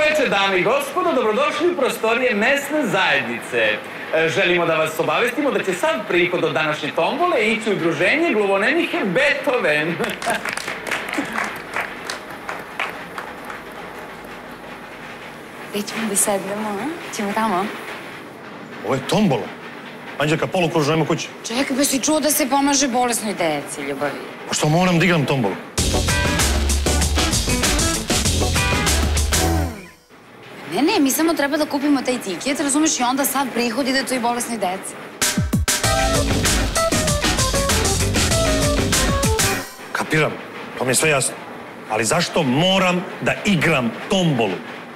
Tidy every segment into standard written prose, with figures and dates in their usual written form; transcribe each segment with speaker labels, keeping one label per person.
Speaker 1: večer, dame i gospodo, dobrodošli u prostorije mesne zajednice. Želimo da vas obavestimo da će sad prihod od današnje tombole ići u udruženje gluvonemih Beethoven.
Speaker 2: Gde ćemo da sednemo, a? Ćemo tamo?
Speaker 3: Ovo je tombola. Anđelka, polukružno, ajmo kući.
Speaker 2: Čekaj, pa si čuo da se pomaže bolesnoj deci, ljubavi.
Speaker 3: Pa što moram da igram tombolu?
Speaker 2: Ne, mi samo treba da kupimo taj tiket, razumeš, i onda sad prihod ide toj bolesnoj deci.
Speaker 3: Kapiram, to mi je sve jasno. Ali zašto moram da igram tombolu?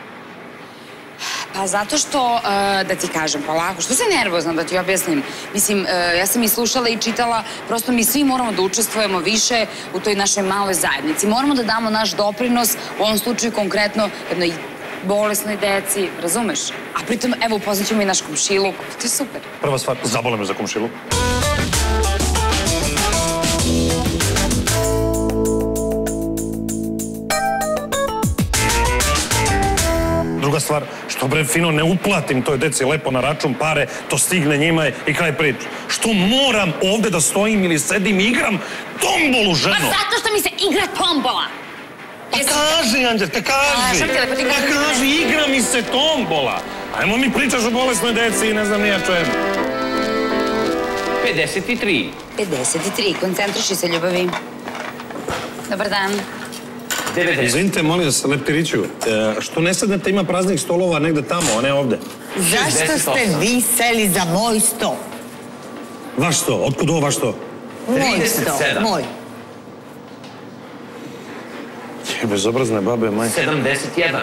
Speaker 2: Pa zato što, da ti kažem polako, što si nervozna, da ti objasnim? Mislim, ja sam i slušala i čitala, prosto mi svi moramo da učestvujemo više u toj našoj maloj zajednici. Moramo da damo naš doprinos, u ovom slučaju konkretno jednoj bolesnoj deci, razumeš? A pritom, evo, upoznat ćemo i naš komšiluk. To je super.
Speaker 3: Prva stvar, zabole me za komšiluk. Druga stvar, što bre fino ne uplatim toj deci lepo na račun pare, to stigne njima i kraj priče. Što moram ovde da stojim ili sedim i igram tombolu, ženo?
Speaker 2: Pa zato što mi se igra tombola!
Speaker 3: Pa kaži, Anđelka, kaži! Pa kaži, igra mi se tombola! Ajmo mi pričaš o bolesnoj deci i ne znam nija čemu.
Speaker 1: 53.
Speaker 2: 53, koncentriši se, ljubavi. Dobar dan.
Speaker 1: 90.
Speaker 3: Izvinite, molim vas, Leptiriću, što ne sednete, ima praznih stolova negde tamo, a ne ovde?
Speaker 4: Zašto ste vi seli za moj sto?
Speaker 3: Vaš sto? Otkud ovo vaš sto?
Speaker 4: Moj sto,
Speaker 1: 37.
Speaker 4: moj.
Speaker 3: Bezobrazne babe, majke.
Speaker 1: 71.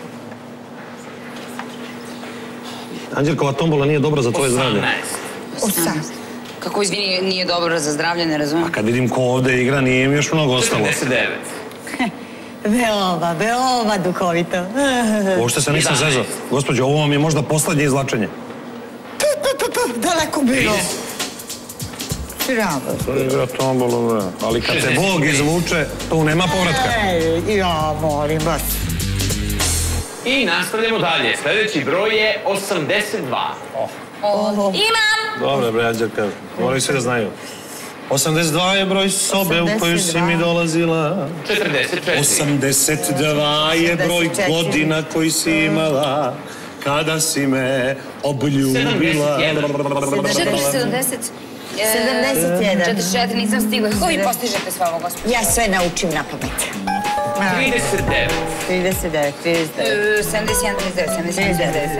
Speaker 3: Anđelkova tombola nije dobra za tvoje zdravlje.
Speaker 1: 18.
Speaker 4: 18.
Speaker 2: Kako, izvini, nije dobro za zdravlje, ne razumijem?
Speaker 3: A kad vidim ko ovde igra, nije im još mnogo ostalo.
Speaker 1: 49.
Speaker 4: Veoma duhovito.
Speaker 3: Uopšte se nisam zezao. Gospođo, ovo vam je možda poslednje izvlačenje.
Speaker 4: Daleko bilo.
Speaker 1: 30.
Speaker 4: Bravo.
Speaker 3: To je igra tombolu, bre. Ali kad se Bog izvuče, tu nema povratka.
Speaker 4: Ja molim vas.
Speaker 1: I nastavljamo dalje. Sljedeći broj je 82.
Speaker 2: Imam!
Speaker 3: Dobre, bre, Anđelka, moraju svi da znaju. 82 je broj sobe u koju si mi dolazila.
Speaker 1: 44.
Speaker 3: 82 je broj godina koji si imala kada si me obljubila.
Speaker 2: 70.
Speaker 4: 71.
Speaker 2: 44, nisam stigla. Kako vi postižete sve ovo, gospodin?
Speaker 4: Ja sve naučim na pamet.
Speaker 1: 39.
Speaker 4: 39, 39.
Speaker 2: 71, 39,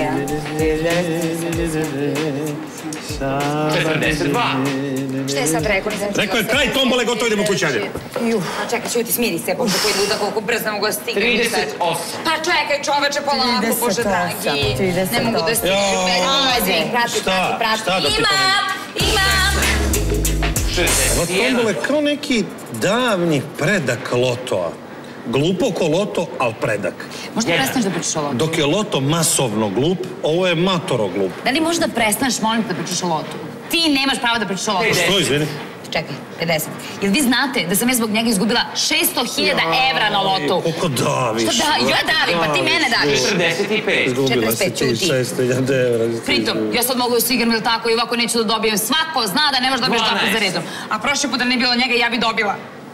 Speaker 1: 42.
Speaker 2: Šta je sad rekao?
Speaker 3: Rekao je kraj tombole, gotovo idemo kući, ajde.
Speaker 2: A čekaj, ćuti, smiri se, bože, koji luda, koliko brzo ne mogu da stignem.
Speaker 1: 38.
Speaker 2: Pa čekaj, čoveče, polako, bože dragi. Ne mogu da stignem. Prati.
Speaker 3: Šta da ti
Speaker 2: Imam!
Speaker 3: Ova tombola je kao neki davni predak lotoa. Glupo ko loto, ali predak.
Speaker 2: Možda prestaneš da pričaš o lotu?
Speaker 3: Dok je loto masovno glup, ovo je matoro glup.
Speaker 2: Da li možda prestaneš, molim te, da pričaš o lotu? Ti nemaš pravo da pričaš o lotu.
Speaker 3: Što, izvini?
Speaker 2: Čekaj, 50. Jel vi znate da sam ja zbog njega izgubila 600.000 evra na lotu?
Speaker 3: Koliko daviš?
Speaker 2: Šta da, ja davim, pa ti mene daviš.
Speaker 1: 45.
Speaker 3: Izgubila si
Speaker 2: 45,
Speaker 3: ti
Speaker 2: ćuti.
Speaker 3: 600.000 evra.
Speaker 2: Pritom, ja sad mogu da se igram ili tako i ovako neću da dobijem. Svako zna da ne možeš da dobiješ tako za redom. A prošli put da ne bilo njega, ja bi dobila.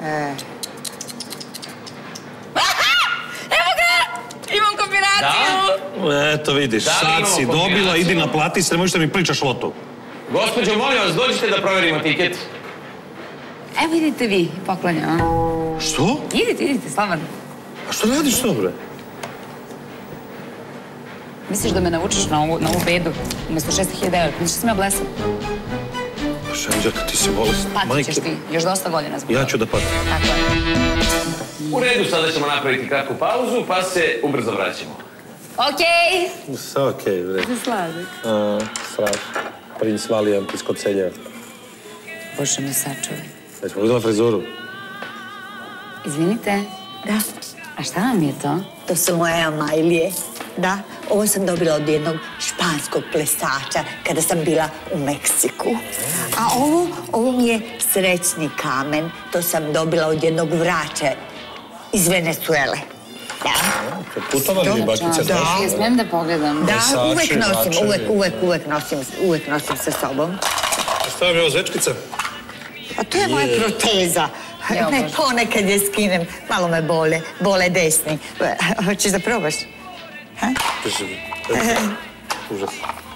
Speaker 2: Evo ga! Imam kombinaciju!
Speaker 3: Eto vidiš, sad si dobila, idi naplati se, ne možeš da mi pričaš lotu.
Speaker 1: Gospođo, molim vas, dođite da proverimo tiket.
Speaker 2: Evo idite vi, poklanjam.
Speaker 3: Što?
Speaker 2: Idite, slobodno.
Speaker 3: A što radiš to, bre?
Speaker 2: Misliš da me naučiš na ovu bedu umesto 600.000 evra? Misliš da sam ja blesan?
Speaker 3: Anđelka, ti si bolesna.
Speaker 2: Patit ćeš ti, još dosta godina zbog toga.
Speaker 3: Ja ću da patim.
Speaker 2: Tako je.
Speaker 1: U redu, sada ćemo napraviti kratku pauzu, pa se ubrzo vraćamo.
Speaker 2: Okej!
Speaker 3: Sve okej, bre.
Speaker 2: Sladak.
Speaker 3: Strašno. Princ Valijant iz Kocelja.
Speaker 2: Bože me sačuvaj.
Speaker 3: Jesi vidjela frizuru?
Speaker 2: Izvinite.
Speaker 4: Da,
Speaker 2: A šta vam je to?
Speaker 4: to su moje Amajlije. Da, ovo sam dobila od jednog španskog plesača kada sam bila u Meksiku. A ovo mi je srećni kamen. To sam dobila od jednog vraća iz Venezuele.
Speaker 3: Putovali bakice.
Speaker 2: Da. Smijem da pogledam.
Speaker 4: Da, uvek nosim sa sobom.
Speaker 3: Šta vam je ovo, zvečkica?
Speaker 4: A to je moja proteza. Ponekad je skinem, malo me bole desni. Hoćeš da probaš?
Speaker 3: Užas.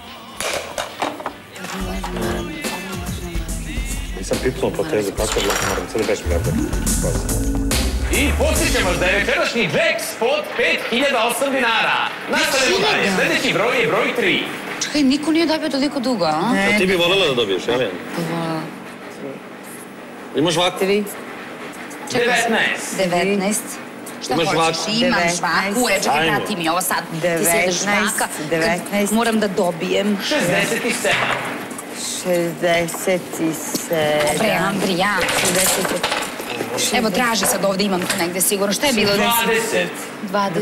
Speaker 3: Nisam pipnuo protezu, kako je moram cijeli već gledati.
Speaker 1: I podsjećam vas da je večerašnji jackpot 5.008 dinara. Nastavljamo dalje. Sljedeći broj je broj 3.
Speaker 2: Čekaj, niko nije dobio toliko dugo, a?
Speaker 3: A ti bi voljela da dobiješ, jel? Imaš žvaku?
Speaker 1: 19.
Speaker 2: 19. Šta
Speaker 3: Imaš
Speaker 2: hoćeš?
Speaker 3: žvaku?
Speaker 2: Imam žvaku. Čekaj, dati mi ovo sad. Ti se ideš žvaka.
Speaker 4: 19.
Speaker 2: Moram da dobijem.
Speaker 1: 67.
Speaker 4: 67.
Speaker 2: Dobre, Andrija. Evo, traži sad ovdje, imam to negde sigurno. Šta je bilo?
Speaker 1: 20.
Speaker 2: 20.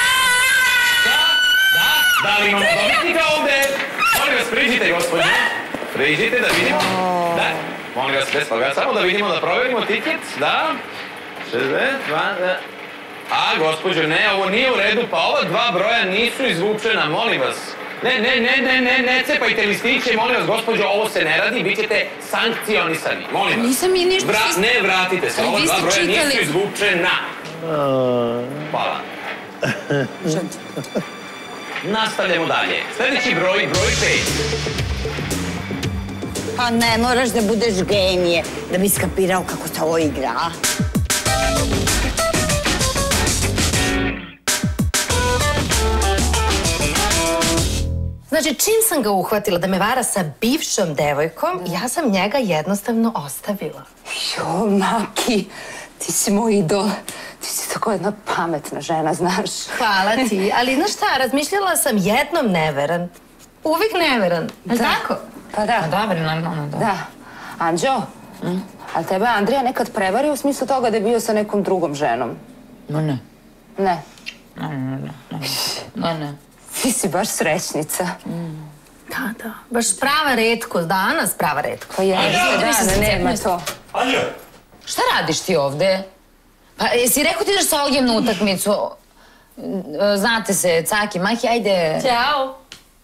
Speaker 1: Da li imamo dobitnika ovde? Molim vas, priđite, gospodine. Priđite da vidimo. Da, molim vas, bez toga. Samo da vidimo, da proverimo tiket. Da. 62. A, gospođo, ne, ovo nije u redu, pa ova dva broja nisu izvučena, molim vas. Ne cepajte listiće, molim vas, gospođo, ovo se ne radi, bit ćete sankcionisani, molim vas.
Speaker 2: Nisam mi ništa...
Speaker 1: Ne, vratite se, ova dva broja nisu izvučena. Hvala. Nastavljamo dalje. Sljedeći broj 5.
Speaker 4: Pa ne moraš da budeš genije da bi skapirao kako se ovo igra.
Speaker 5: Znači, čim sam ga uhvatila da me vara sa bivšom devojkom, ja sam njega jednostavno ostavila.
Speaker 2: Jo, Maki, ti si moj idol. Ti si tako jedna pametna žena, znaš.
Speaker 5: Hvala ti, ali znaš šta, razmišljala sam jednom neveran. Uvijek neveran, je li tako?
Speaker 2: Pa da.
Speaker 5: Dobro, normalno, da.
Speaker 2: Da. Anđo, ali tebe Andrija nekad prevario u smislu toga da je bio sa nekom drugom ženom?
Speaker 5: Ma ne.
Speaker 2: Ne.
Speaker 5: Ne.
Speaker 2: Ti si baš srećnica.
Speaker 5: Da. Baš prava retkost, danas prava retkost.
Speaker 2: Pa jeste, nema to.
Speaker 3: Anja!
Speaker 2: Šta radiš ti ovde? Pa jesi rekao ti ideš sa Ogijem na utakmicu? Znate se, Caki, Maki, ajde.
Speaker 5: Ćao.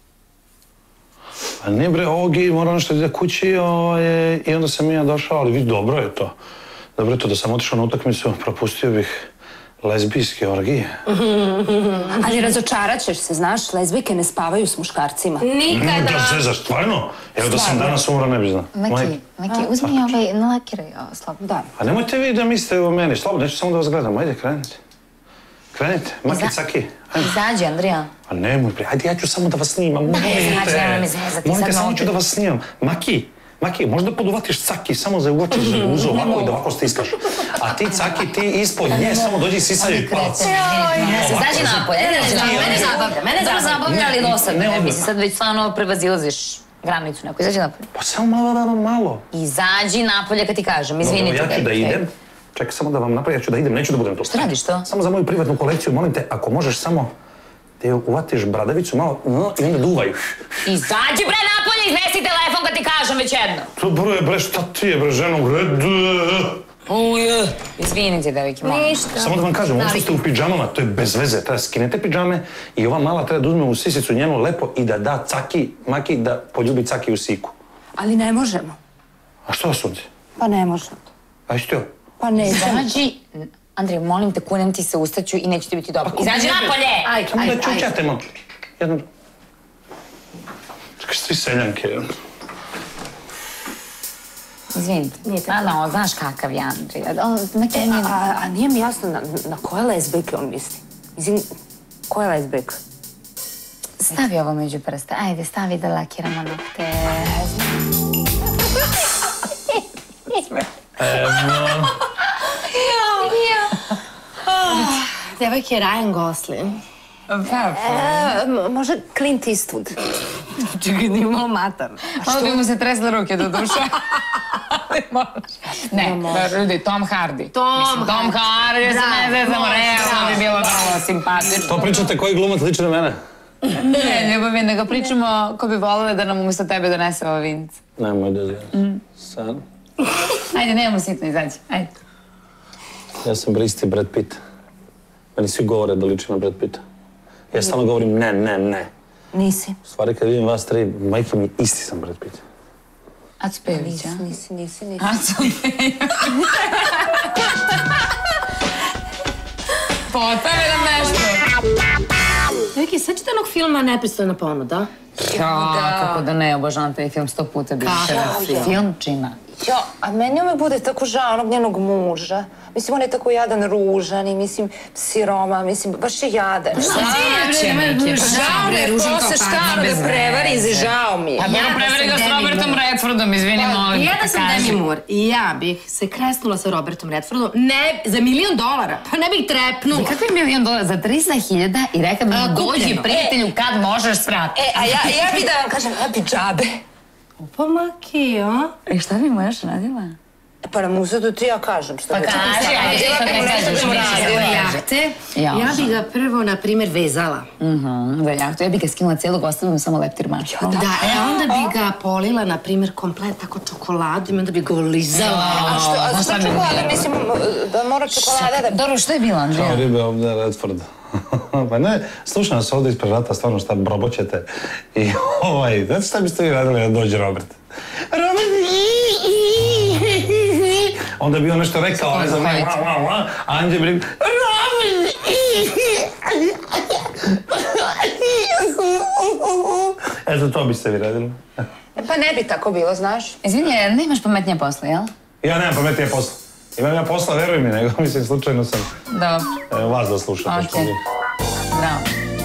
Speaker 3: Pa ne bre, Ogi, moram nešto da kući i onda sam ja došao, ali vidi, dobro je to. Dobro je to da sam otišao na utakmicu, propustio bih lezbijske orgije.
Speaker 2: Ali razočarat ćeš se, znaš, lezbijke ne spavaju s muškarcima.
Speaker 5: Nikada.
Speaker 3: Da se zaš, stvarno? Evo da sam danas umro, ne bi znao.
Speaker 2: Maki, uzmi nalakiraj ovo, slobodno. Da.
Speaker 3: A nemojte vi da mislite o meni, slobodno, neću samo da vas gledam, ajde, krenite. Krenite, Maki, Caki.
Speaker 2: Izađi, Andrija.
Speaker 3: A nemoj, ajde, ja ću samo da vas snimam, molim te, samo ću da vas snimam. Maki, možda poduvatiš Caki, samo za uvačiš za uzo ovako i da ovako stiskaš. A ti, Caki, ti ispod nje, samo dođi sisaju i palac.
Speaker 2: Izađi napolje, mene zabavlja, ali dosadno. Mislim, sad već stvarno prevazilaziš granicu neku, izađi napolje.
Speaker 3: Pa samo malo.
Speaker 2: Izađi napolje kad ti kažem, izvinite.
Speaker 3: Ja ću da idem. Čekaj, samo da vam napravim, ja ću da idem, neću da budem tu.
Speaker 2: Šta radiš to?
Speaker 3: Samo za moju privatnu kolekciju, molim te, ako možeš samo da uvatiš bradavicu malo i onda duvaj.
Speaker 2: Izađi bre napolje, iznesi telefon kad ti kažem već jedno.
Speaker 3: Dobro je bre, šta ti je bre, ženo,
Speaker 2: Izvinite, devojke, molim.
Speaker 5: Ništa.
Speaker 3: Samo da vam kažem, ovo što ste u pidžamama, to je bez veze. Treba skinete pidžame i ova mala treba da uzme u sisicu njenu lepo i da da Caki, Maki, da poljubi Caki u siku.
Speaker 2: Ali ne možemo.
Speaker 3: A što vas ovdje?
Speaker 2: Pa ne možemo.
Speaker 3: A što jo?
Speaker 2: Pa ne, izađi. Andrej, molim te, kunem ti se, ustaću i neće ti biti dobro. Izađi napolje!
Speaker 3: Samo da čučate malo. Jedno... Čekaj, svi seljanke.
Speaker 2: Izvinite. Znaš kakav je Andrej. A nije mi jasno na koje lezbijke on misli. Izvin, koje lezbijke? Stavi ovo među prste. Ajde, stavi da lakiramo nokte.
Speaker 5: Devojke je Ryan Gosling.
Speaker 2: Može Clint Eastwood.
Speaker 5: Čekaj, nije malo matar.
Speaker 2: Malo bi mu se tresle ruke do duše. Ne, ljudi, Tom Hardy. Tom Hardy, se ne zezamo, realno bi bilo vrlo simpatično.
Speaker 3: To pričate koji glumac liči na mene?
Speaker 2: Ne, ljubavi, nego pričamo ko bi volele da nam umjesto tebe donese ovo vince.
Speaker 3: Nemoj da ziraš. Sad?
Speaker 2: Ajde, nemamo sitno, izađi, ajde.
Speaker 3: Ja sam isti Brad Pitt. Meni svi govore da liči na Brad Pitta. Ja stalno govorim ne, ne, ne.
Speaker 6: Nisi.
Speaker 3: U stvari, kad vidim vas tri, majke mi isti sam Brad Pitt.
Speaker 2: Aco Pejović, a?
Speaker 6: Nisi.
Speaker 2: Aco Pejović. Potavi nam nešto.
Speaker 5: Viki, sećate onog filma Nepristojna ponuda?
Speaker 2: Kako da ne, obožavam taj film 100 puta više. Filmčina.
Speaker 6: Jo, a meni ome bude tako žao onog njenog muža. Mislim, on je tako jadan, ružan i mislim, siroma, mislim, baš je jadan. Žao me, ko se šta me prevari, žao mi je.
Speaker 2: A dobro, prevari ga s Robertom Redfordom, izvini, molim.
Speaker 5: Ja da sam Demi Moore i ja bih se kresnula sa Robertom Redfordom, ne, za $1.000.000, pa ne bih trepnula.
Speaker 2: Kakvi $1.000.000? Za 300.000 i rekao bi dođi prijatelju kad možeš sprati.
Speaker 6: A ja bi da vam kažem, ja bi džabe.
Speaker 5: Opa, Maki, a?
Speaker 2: I šta bi mu još radila?
Speaker 6: Pa nam uzadu ti ja kažem što bi.
Speaker 2: Pa kaži, ajde, što ne kažeš,
Speaker 5: jahte. Ja bih ga prvo, na primjer, vezala.
Speaker 2: Za jahtu. Ja bih ga skinula cijelog, ostavila samo leptir mačku.
Speaker 5: Da, onda bih ga polila, na primjer, komplet tako čokoladom i onda bih ga olizala.
Speaker 6: A što čokolada? Mislim, da mora čokolada da...
Speaker 2: Dobro, što je bilo, Andrija?
Speaker 3: Kao ribe ovdje Redford. Pa ne, slušam nas ovdje ispred vrata, stvarno šta broboćete. I znate šta biste vi radili da dođe Robert? Robert! Onda bi on nešto rekao, ne znam, a Anđe bi rekao, Robert! Eto, to biste vi radili.
Speaker 6: Pa ne bi tako bilo, znaš.
Speaker 2: Izvini, nemaš pametnije posla, jel?
Speaker 3: Ja nemam pametnije posla. Imam ja posla, veruj mi, nego mislim, slučajno sam vas da slušam.
Speaker 2: Okej. Bravo.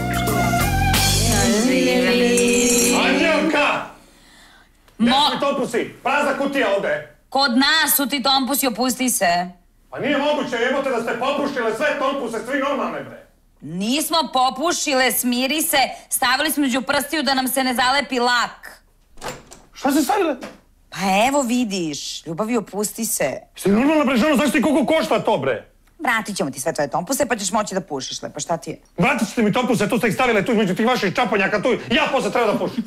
Speaker 3: Anđelka! Gdje su mi tompusi? Prazna kutija ovde.
Speaker 2: Kod nas su ti tompusi, opusti se.
Speaker 3: Pa nije moguće, jebote da ste popušile sve tompuse, svi normalne, bre.
Speaker 2: Nismo popušile, smiri se. Stavili smo među prstiju da nam se ne zalepi lak.
Speaker 3: Šta ste stavile?
Speaker 2: Pa evo vidiš, ljubavi, opusti se.
Speaker 3: Ste normalna, bre, ženo, znaš ti koliko košta to, bre?
Speaker 2: Vratit ćemo ti sve tvoje tompuse pa ćeš moći da pušiš, lepo, šta ti je?
Speaker 3: Vratit ćete mi tompuse, tu ste ih stavile, tu između tih vaših čaponjaka, tu ja posle treba da pušim.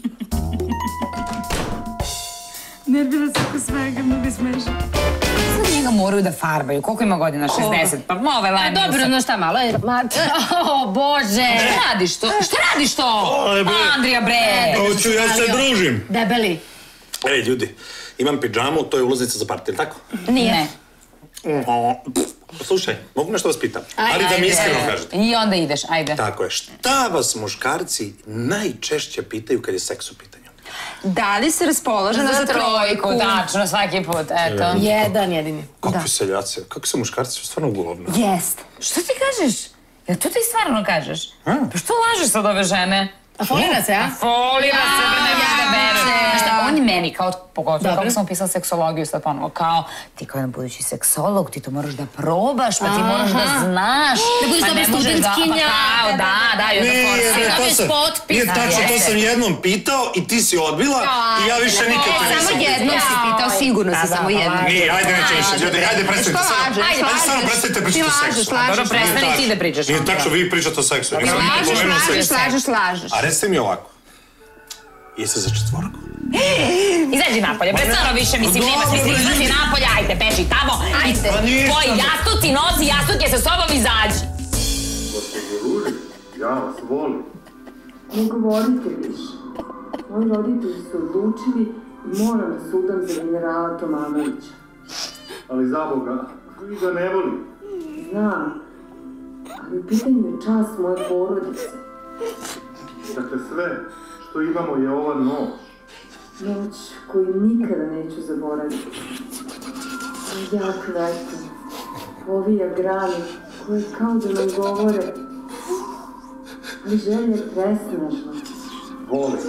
Speaker 2: Nervila se oko svega, mnogo smešno. Sad njega moraju da farbaju, koliko ima godina, 60? Pa ove lajme.
Speaker 5: Dobro, no šta malo je... O, Bože!
Speaker 2: Šta radiš to? Šta radiš to? Andrija, bre!
Speaker 3: Hoću, ja se družim.
Speaker 5: Debeli.
Speaker 3: Ej, ljudi, imam pidžamu, to je ulaznica za party, ili tako?
Speaker 2: Nije.
Speaker 3: Slušaj, mogu nešto vas pitam, ali da mi iskreno kažete.
Speaker 2: I onda ideš, ajde.
Speaker 3: Tako je, šta vas muškarci najčešće pitaju kad je seks u pitanju?
Speaker 6: Da li se raspoložena za trojku?
Speaker 2: Tačno, svaki put, eto.
Speaker 5: Jedan jedini.
Speaker 3: Kakvi seljaci, kakvi su muškarci, stvarno gulovni.
Speaker 6: Jest.
Speaker 2: Što ti kažeš? Jel to ti stvarno kažeš? Pa što lažeš sad ove žene?
Speaker 5: A folira se, a?
Speaker 2: Folira se, ne možeš da bereš. Znaš šta, on je meni, kao pogotovo kako sam upisala seksologiju sad ponovo, kao ti kao jedan budući seksolog, ti to moraš da probaš, pa ti moraš da znaš.
Speaker 5: Da budiš dobra studentkinja.
Speaker 2: Pa kao, da, i onda forsiraš.
Speaker 3: Nije tačno, to sam jednom pitao i ti si odbila i ja više nikad te nisam.
Speaker 6: Samo jednom si pitao, sigurno si samo jednom.
Speaker 3: Nije, ajde neće više, ljudi, ajde prestanite. Ajde samo prestanite pričati o seksu.
Speaker 2: Dobro, prestani ti da pričaš.
Speaker 3: Nije tačno, vi pričate o seksu.
Speaker 6: Lažeš.
Speaker 3: A recite mi ovako, jeste za četvorku?
Speaker 2: Izađi napolje, bre, stvarno više, mislim, nema smisla, izađi napolje, ajde, beži tamo, ajde, tvoji jastuci, nosi jastuke sa sobom, izađi.
Speaker 7: Gospođo Ruži, ja vas volim.
Speaker 8: Ne govorite više. Moji roditelji su odlučili i moram da sudam za generala Tomanovića.
Speaker 7: Ali za Boga, vi ga ne volim.
Speaker 8: Znam, ali u pitanju je čast moje porodice.
Speaker 7: Dakle, sve što imamo je ova noć.
Speaker 8: Noć koju nikada neću zaboraviti. Jak vetar, ovi agrani koji kao da nam govore, ali želje je presnažna.
Speaker 7: Volim.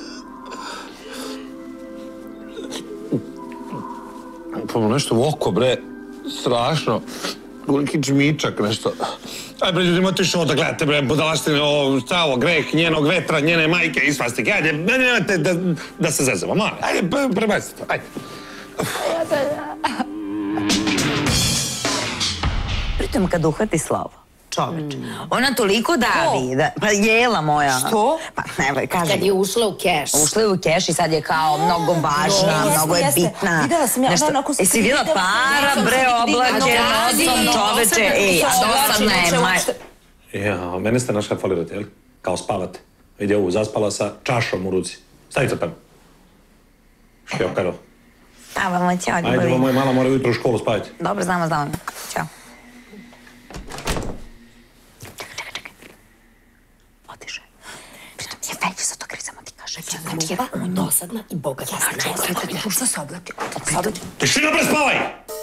Speaker 3: Pa mu nešto u oko, bre, strašno. Goliki čmičak, nešto. Aj, bre, ljudi, imate što da gledate, bre, budalaštine, šta ovo, greh njenog vetra, njene majke i svastike. Ajde, nemojte da se zezamo, malo. Ajde, prebacite to, ajde.
Speaker 9: Pritom kad uhvati slovo, čoveče, ona toliko davi, pa Jela moja.
Speaker 6: Što?
Speaker 9: Pa ne, kažem.
Speaker 5: Kad je ušla u keš.
Speaker 9: Ušla je u keš i sad je kao mnogo važna, mnogo je bitna.
Speaker 6: Videla sam ja, onako...
Speaker 9: Jesi videla para, bre, oblačen, nocom, čoveče, ej, a dosadna je,
Speaker 3: Ja, mene ste našli falirati, jel? Kao spavate. Vidi ovu, zaspala sa čašom u ruci. Stavite tamo. Šljokaro.
Speaker 9: Spavamo, ćao, ljubavi.
Speaker 3: Ajde, moja mala mora ujutro u školu spaviti.
Speaker 9: Dobro, znamo. Ćao. Čekaj. Otišao. Pritom je veći sa to gre, samo ti kaže.
Speaker 5: On dosadna i bogata.
Speaker 9: Pušta se oblači.
Speaker 3: Tišina, bre, spavaj!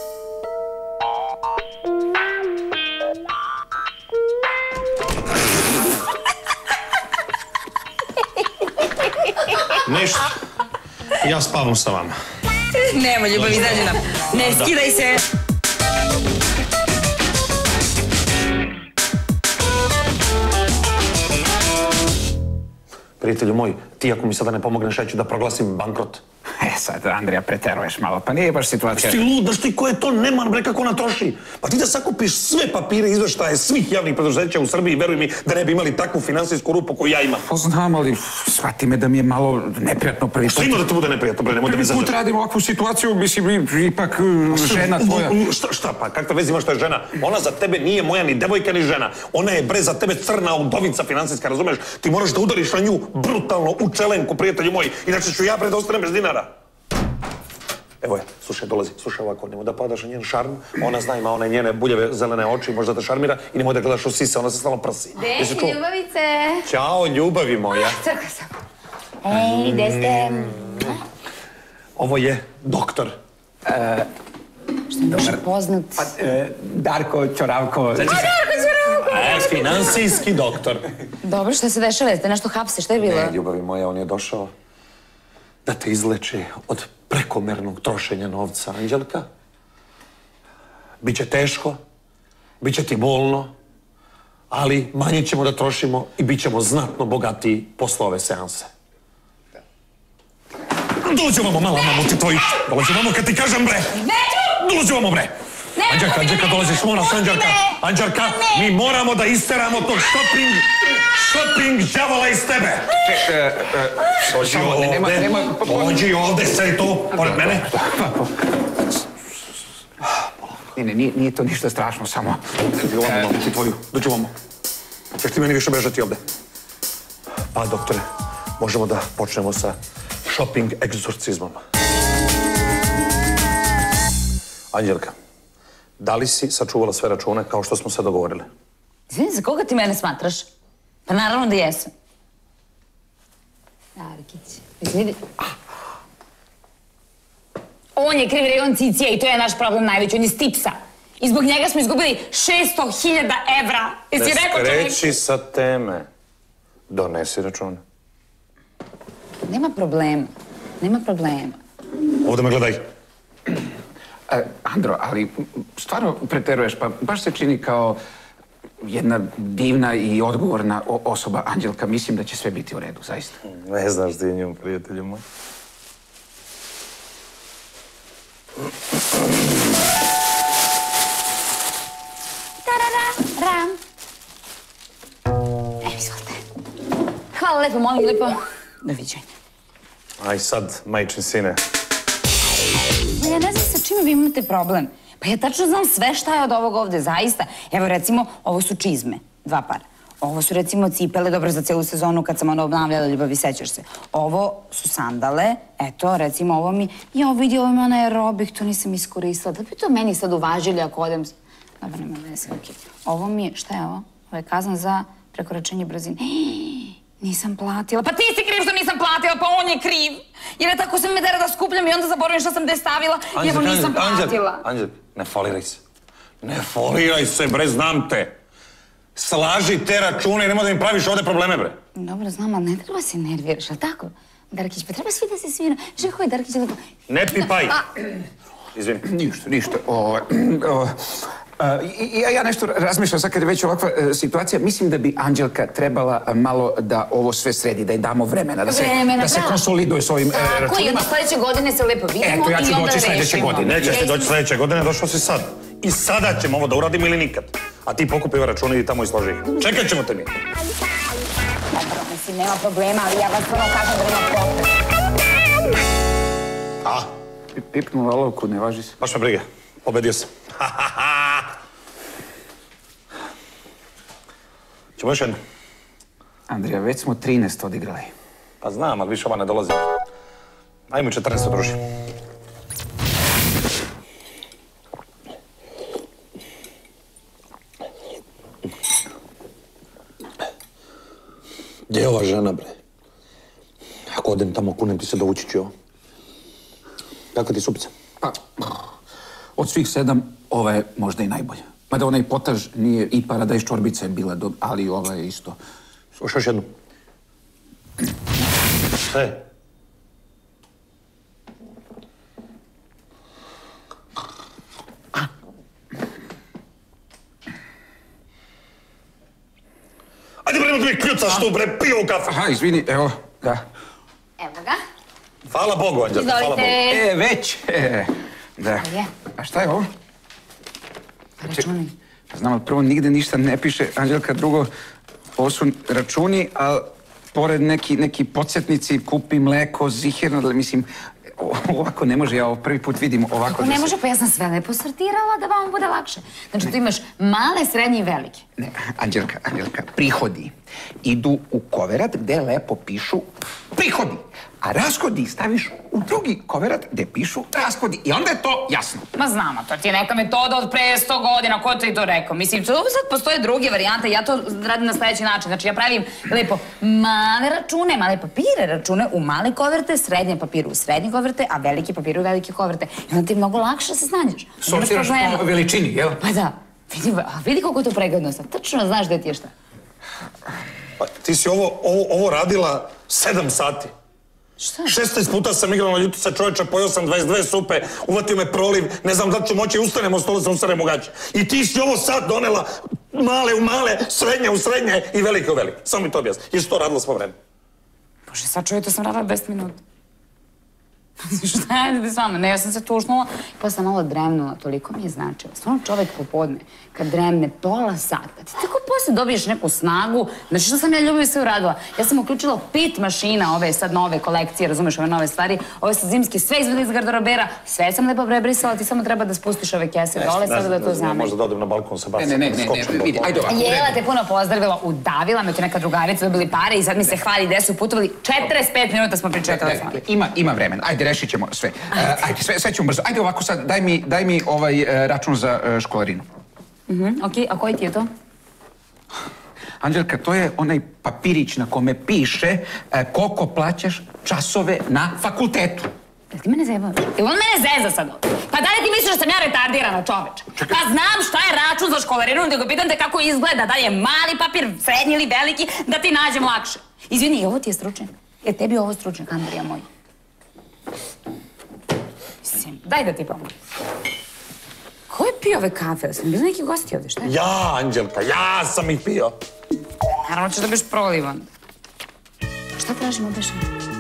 Speaker 3: Ništa. Ja spavam sa vama.
Speaker 9: Nemo, ljubav, izađi nam. Ne skidaj se.
Speaker 3: Prijatelju moj, ti ako mi sada ne pomogneš, ja ću da proglasim bankrot.
Speaker 10: Sad, Andrija, preteruješ malo, pa nije baš situacija...
Speaker 3: Ti lud, znaš ti ko je to neman, bre, kako ona troši? Pa ti da sakupiš sve papire, izveštaje svih javnih preduzeća u Srbiji, veruj mi da ne bi imali takvu finansijsku rupu koju ja imam.
Speaker 10: Pa znam, ali shvati me da mi je malo neprijatno prvi put.
Speaker 3: Što ima da te bude neprijatno, bre, nemoj da mi
Speaker 10: zađeš. Prvi put radim ovakvu situaciju, mislim, ipak žena tvoja...
Speaker 3: Šta pa, kakve veze ima što je žena? Ona za tebe nije moja ni devojka ni žena. Ona je, bre, za tebe crna udovica finansijska, razumeš? Ti moraš da udariš na nju brutalno u čelenku, prijatelju moj, inače ću ja, bre, da ostanem bez dinara. Evo je, slušaj, dolazi, slušaj ovako, nemoj da padaš na njen šarm, ona zna, ima one njene buljeve zelene oči, možda te šarmira i nemoj da gledaš u sise, ona se stalno prsi.
Speaker 6: Desi, ljubavice!
Speaker 3: Ćao, ljubavi moja.
Speaker 6: Crka sam. Ej, gde ste?
Speaker 3: Ovo je doktor.
Speaker 2: Što je više poznat?
Speaker 10: Darko Ćoravko.
Speaker 6: Darko Ćoravko!
Speaker 3: Finansijski doktor.
Speaker 2: Dobro, što se dešava? Jeste nešto hapsi, što je bilo?
Speaker 3: Ne, ljubavi moja, on je došao da te izleči od prekomernog trošenja novca, Anđelka. Biće teško, biće ti bolno, ali manje ćemo da trošimo i bit ćemo znatno bogatiji posle ove seanse. Dođe vamo, mala mamuti tvoji. Dođe vamo kad ti kažem, bre. Dođe vamo, bre. Anđelka, dolaziš, moraš, Anđelka. Anđelka, mi moramo da isteramo tog shopping đavola iz tebe. Dođi ovde, sve to, pored mene.
Speaker 10: Nije to ništa strašno, samo...
Speaker 3: Dođi vamo, mamuti tvoju, dođi vamo. Češ ti meni više bežati ovde. Pa, doktore, možemo da počnemo sa shopping egzorcizmom. Anđelka, da li si sačuvala sve račune kao što smo se dogovorili?
Speaker 2: Izvini, za koga ti mene smatraš? Pa naravno da jesam. Darkić, izvini. On je kriv jer je on cicija i to je naš problem najveći, on je stipsa. I zbog njega smo izgubili 600.000 evra. Jesi rekao čovjek?
Speaker 3: Ne skreći sa teme. Donesi račune.
Speaker 2: Nema problema.
Speaker 3: Ovdje me gledaj.
Speaker 10: Andro, ali stvarno preteruješ, pa baš se čini kao jedna divna i odgovorna osoba, Anđelka. Mislim da će sve biti u redu, zaista.
Speaker 3: Ne znaš ti nju, prijatelju moj.
Speaker 2: Ram. Izvolite. Hvala lepo, molim lepo. Doviđenja.
Speaker 3: Aj sad, majčin sine.
Speaker 2: Ja ne znam sa čime vi imate problem. Pa ja tačno znam sve šta je od ovog ovde, zaista. Evo recimo, ovo su čizme, 2 para. Ovo su recimo cipele, dobro za celu sezonu kad sam ono obnavljala, ljubavi, sećaš se. Ovo su sandale, eto, recimo ovo mi... Ja, vidi, ovo mi onaj aerobik, to nisam iskoristila. Da bi to meni sad uvažili ako odem... Dobro, nema veze, okej. Ovo mi je, šta je ovo? Ovo je kazna za prekoračenje brzine. Nisam platila. Pa ti si kriv što nisam platila, pa on je kriv. Jer je tako se me dera da skupljam i onda zaboravim što sam gde stavila i evo nisam platila.
Speaker 3: Anđel, ne foliraj se. Ne foliraj se, bre, znam te. Slaži te račune i nemoj da mi praviš ovde probleme, bre.
Speaker 2: Dobro, znam, ali ne treba se nerviraš, ali tako? Darkić, pa treba svi da se svira. Že koji Darkić je lepo...
Speaker 3: Ne pipaj! Izvini.
Speaker 10: Ništa. Ja nešto razmišljam sad kad je već ovakva situacija. Mislim da bi Anđelka trebala malo da ovo sve sredi, da je damo vremena, da se konsoliduje s ovim računima.
Speaker 2: Tako, i onda sledeće godine se lepo vidimo i onda rešimo.
Speaker 10: Eto, ja ću doći sledeće godine.
Speaker 3: Nećeš ti doći sledeće godine, došao si sad. I sada ćemo ovo da uradimo ili nikad. A ti pokupi ove račune i tamo i složi ih. Čekat ćemo te mi.
Speaker 2: Dobro, mislim, nema problema, ali ja vas prvo kažem da nema potrebe.
Speaker 3: A?
Speaker 10: Pipnu olovku, ne važi se.
Speaker 3: Baš me briga. Pobedio sam. Ćemo još jednu.
Speaker 10: Andrija, već smo 13 odigrali.
Speaker 3: Pa znam, ali više ova ne dolazi. Ajmo 14, druži. Gdje je ova žena, bre? Ako odem tamo, kunem ti se dovući ću ovo. Kako ti supica?
Speaker 10: Pa, od svih 7, ova je možda i najbolja. Mada onaj potaž nije i paradajz čorbica je bila dobra, ali ova je isto.
Speaker 3: Slušaj još jednu. Sve. Ajde bre, da mi kljucaš tu bre, pio u kafu.
Speaker 10: Aha, izvini, evo, da.
Speaker 2: Evo ga.
Speaker 3: Hvala Bogu, Anđelka, hvala Bogu.
Speaker 10: Već. Da. A šta je ovo?
Speaker 2: Računi.
Speaker 10: Znam, ali prvo nigde ništa ne piše, Anđelka, drugo, ovo su računi, a pored neki podsjetnici, kupi mleko, zihirno, mislim, ovako ne može, ja ovo prvi put vidim ovako.
Speaker 2: Kako ne može, pa ja sam sve lepo sortirala da vam bude lakše. Znači, tu imaš male, srednje i velike.
Speaker 10: Ne, Anđelka, prihodi idu u koverat gde lepo pišu prihodi, a rashodi staviš u drugi koverat gde pišu rashodi i onda je to jasno.
Speaker 2: Ma znamo, to ti je neka metoda od pre 100 godina, ko ti to rekao? Mislim, sad postoje druge varijante, ja to radim na sledeći način. Znači, ja pravim lepo male račune, male papire račune u male koverte, srednje papire u srednje koverte, a veliki papire u velike koverte. I onda ti je mnogo lakše se snađeš.
Speaker 10: Sortiraš po veličini, jel?
Speaker 2: Pa da. Vidi koliko je to pregadno sad. Tačno znaš gde ti je šta.
Speaker 3: Ti si ovo radila 7 sati.
Speaker 2: Šta?
Speaker 3: 16 puta sam igrala na ljutica čovječa, pojao sam 22 supe, uvatio me proliv, ne znam da ću moći, ustanem od stola, sam ustanem u gaće. I ti si ovo sad donela male u male, srednje u srednje i velike u velike. Samo mi to objasni. Jesi to radila svo vreme?
Speaker 2: Bože, sad čovjek, to sam radila 10 minuta. Šta je s vama? Ne, ja sam se tušnula, pa sam malo dremnula, toliko mi je značilo. Stvarno čovjek popodne, kad dremne pola sata, ti tako posle dobiješ neku snagu. Znači što sam ja ljubav sve uradila? Ja sam uključila 5 mašina, ove sad nove kolekcije, razumeš, ove nove stvari, ove su zimske, sve izveli iz garderobera, sve sam lepo prebrisala, ti samo treba da spustiš ove kese dole, sada da to zameš.
Speaker 3: Možda da odem na balkon sa bacom.
Speaker 10: Ne, vidi, ajde ovako.
Speaker 2: Jela te puno pozdravila, udavila me tu neka drugarica, dobili pare i sad mi se hvali gde su putovali. 45 minuta smo pričali telefon.
Speaker 10: Ima vremena, ajde, rešit ćemo sve. Ajde, sve ćemo brzo. Ajde ovako sad, daj mi ovaj račun za školarinu.
Speaker 2: Okej, a koji ti je to?
Speaker 10: Anđelka, to je onaj papirić na kome piše koliko plaćaš časove na fakultetu.
Speaker 2: Jel ti mene zajebavaš? Jel on mene zeza sad ovdje? Pa da li ti misliš da sam ja retardirana, čoveč? Pa znam šta je račun za školarinu, nego pitam te kako izgleda, da li je mali papir, srednji ili veliki, da ti nađem lakše. Izvini, ovo ti je stručnjak? Jer tebi je ovo stručnjak, Andrija moj. Mislim, daj da ti pomoći. Ko je pio ove kafe? Sam bili neki gosti ovdje, šta je?
Speaker 3: Ja, Anđelka, ja sam ih pio.
Speaker 2: Naravno ćeš da biš prolivan. Šta tražimo objašnje?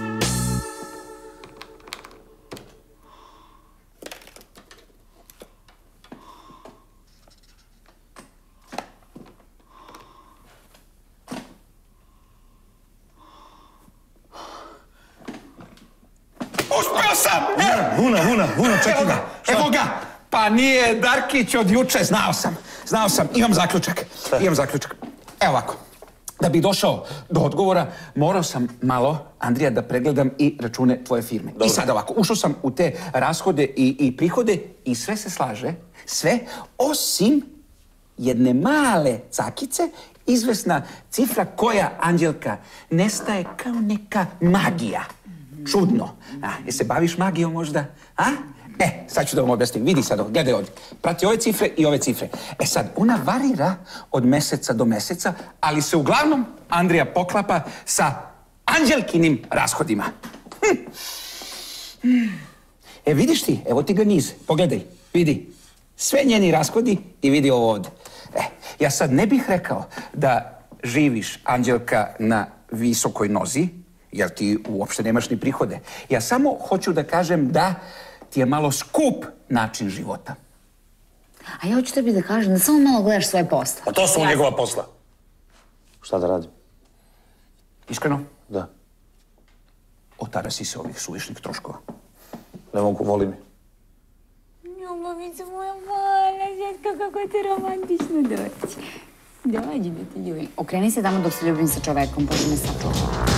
Speaker 10: Uspio sam!
Speaker 3: Vuna, čekaj ga.
Speaker 10: Evo ga! Pa nije Darkić od juče, znao sam, imam zaključak. Evo ovako, da bi došao do odgovora, morao sam malo, Andrija, da pregledam i račune tvoje firme. I sad ovako, ušao sam u te rashode i prihode i sve se slaže, sve osim jedne male cakice, izvesna cifra koja, Anđelka, nestaje kao neka magija. Čudno. Jel se baviš magijom možda? Sad ću da vam objasnim. Vidi sad ovo, gledaj ovdje. Prati ove cifre i ove cifre. Sad, ona varira od meseca do meseca, ali se uglavnom Andrija poklapa sa Anđelkinim rashodima. Vidiš ti, evo ti ga niz. Pogledaj, vidi. Sve njeni rashodi i vidi ovo ovdje. Ja sad ne bih rekao da živiš, Anđelka, na visokoj nozi, jer ti uopšte nemaš ni prihode. Ja samo hoću da kažem da ti je malo skup način života.
Speaker 2: A ja hoću tebi da kažem da samo malo gledaš svoje posla.
Speaker 3: A to su njegova posla. Šta da radim?
Speaker 10: Iskreno?
Speaker 3: Da.
Speaker 10: Otara si se ovih suvišnih troškova.
Speaker 3: Ne mogu, voli mi.
Speaker 2: Ljubavica moja mala, Željka, kako ti romantično doći. Dođi da ti ljubim. Okreni se tamo dok se ljubim sa čovekom, Bože me sačuva.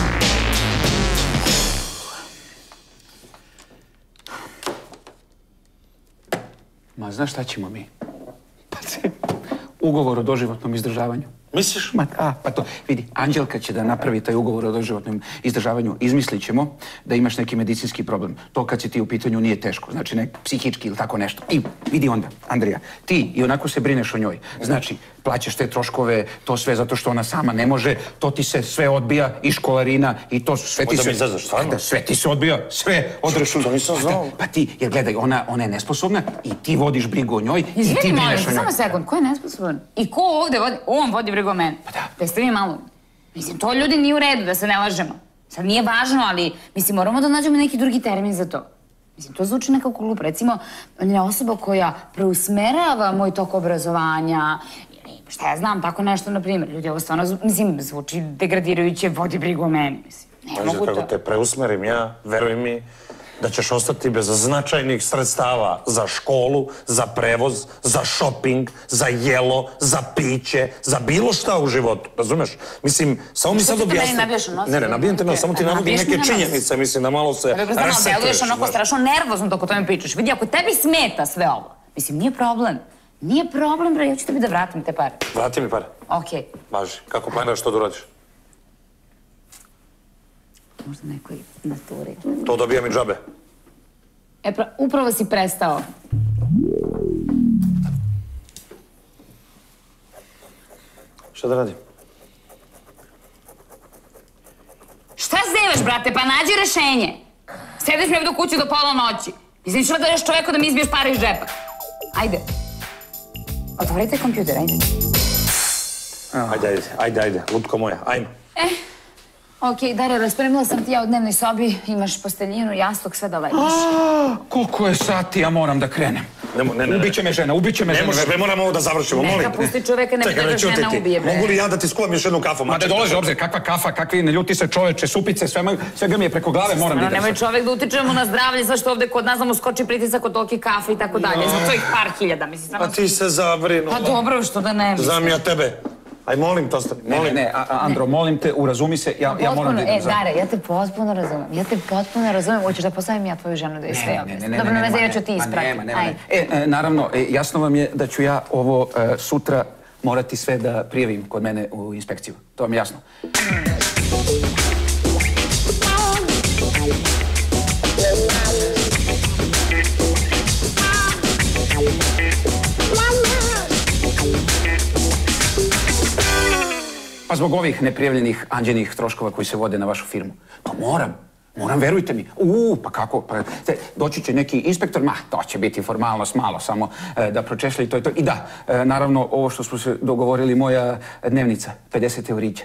Speaker 10: Ma, znaš šta ćemo mi? Ugovor o doživotnom izdržavanju.
Speaker 3: Misliš?
Speaker 10: Ma da, pa to, vidi, Anđelka će da napravi taj ugovor o doživotnom izdržavanju. Izmislit ćemo da imaš neki medicinski problem. To kad si ti u pitanju nije teško, znači nek psihički ili tako nešto. I vidi onda, Andrija, ti i onako se brineš o njoj. Znači, plaćaš te troškove, to sve zato što ona sama ne može, to ti se sve odbija i školarina i to sve ti se...
Speaker 3: Onda mi izazaš, stvarno?
Speaker 10: Sve ti se odbija, sve odrešeno.
Speaker 3: To nisam znao.
Speaker 10: Pa ti, jer gledaj, ona je nesposobna i ti vodiš brigu o njoj i ti brineš o njoj.
Speaker 2: Samo sekund, ko je nesposoban? I ko ovde vodi? On vodi brigu o meni.
Speaker 10: Pa da.
Speaker 2: Da ste vi malo... Mislim, to ljudi nije u redu, da se ne lažemo. Sad nije važno, ali, mislim, moramo da nađemo neki drugi termin za to. Mislim, to zvuči nekako glupo. Recimo, on je osoba koja preusmerava moj tok obrazovanja, šta ja znam, tako nešto, na primjer. Ljudi, ovo stvarno, mislim, zvuči degradirajuće, vodi brigu o meni, mislim. Ne mogu to.
Speaker 3: Kako te preusmerim ja, veruj mi, da ćeš ostati bez značajnih sredstava za školu, za prevoz, za šoping, za jelo, za piće, za bilo šta u životu, razumeš? Mislim, samo mi sad objasni...
Speaker 2: Što ti to meni nabijaš na nos?
Speaker 3: Ne, nabijem te na nos, samo ti navodim neke činjenice, mislim, da malo se resetuješ.
Speaker 2: Deluješ onako strašno nervozno dok o tome pričaš. Vidi, ako tebi smeta sve ovo, mislim, nije problem. Nije problem, bre, ja ću tebi da vratim te pare.
Speaker 3: Vrati mi pare.
Speaker 2: Okej.
Speaker 3: Važi, kako planiraš to da uradiš?
Speaker 2: Možda nekoj naturi.
Speaker 3: To dobijam i džabe.
Speaker 2: E, upravo si prestao.
Speaker 3: Šta da radim?
Speaker 2: Šta zevaš, brate? Pa nađi rešenje. Sediš mi ovdje u kući do pola noći. Mislim, što da daš čoveku da mi izbiješ pare iz džepa. Ajde. Otvorite kompjuter, ajde.
Speaker 3: Ajde, lutko moja, ajmo.
Speaker 2: Okej, Darja, raspremila sam ti ja u dnevnoj sobi, imaš posteljinu, jastuk, sve da legneš.
Speaker 10: Koliko je sati, ja moram da krenem. Ubiće me žena, ubiće me žena.
Speaker 3: Ne možeš, ne moramo ovo da završimo, molim.
Speaker 2: Neka pusti čoveka, ne bi da ga žena ubije, bre.
Speaker 3: Mogu li ja da ti skuvam još jednu kafu,
Speaker 10: Ma da dolazi obzir, kakva kafa, kakvi ne ljuti se čoveče, supice, svega mi je preko glave, moram da idem.
Speaker 2: Nemoj čovek da utiče mu na zdravlje, zašto ovde kod nas nam uskoči pritisak od tolike kafe i tako dalje. Zbog tvojih par hiljada, mislim.
Speaker 3: A ti se zabrinula.
Speaker 2: Pa dobro, što da ne mislim.
Speaker 3: Znam ja tebe. Aj, molim, to stani, molim.
Speaker 10: Ne, Andro, molim te, urazumi se, ja moram da idem.
Speaker 2: Dare, ja te potpuno razumem. Hoćeš da postavim ja tvoju ženu da je sve objasnim. Dobro, ne veze, ja ću ti isprati.
Speaker 10: Naravno, jasno vam je da ću ja ovo sutra morati sve da prijavim kod mene u inspekciju. To vam je jasno. Pa zbog ovih neprijavljenih anđenih troškova koji se vode na vašu firmu. Pa moram, verujte mi. Pa kako? Doći će neki inspektor, to će biti formalnost, malo samo da pročešlja i to je to. I da, naravno, ovo što smo se dogovorili, moja dnevnica, 50 eurića.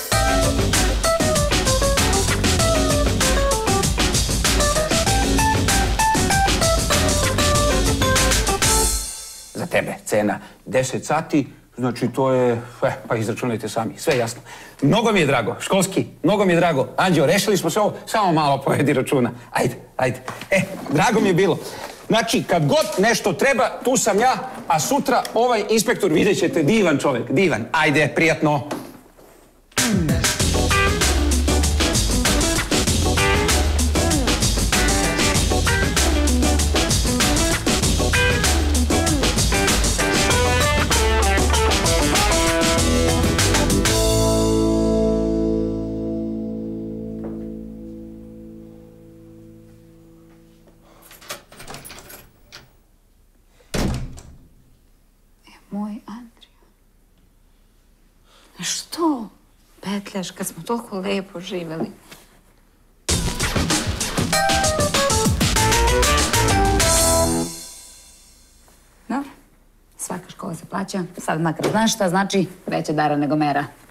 Speaker 10: Za tebe cena 10 sati, znači to je, pa izračunajte sami, sve jasno. Mnogo mi je drago, školski, mnogo mi je drago. Anđeo, rešili smo se ovo, samo malo povedi računa. Ajde. Drago mi je bilo. Znači, kad god nešto treba, tu sam ja, a sutra ovaj inspektor, vidjet ćete, divan čovjek, divan. Ajde, prijatno.
Speaker 2: Moj Andrija. Što? Petljaš, kad smo toliko lepo živeli. Dobro. Svaka škola se plaća. Sad makar znaš šta znači veća dara nego mera.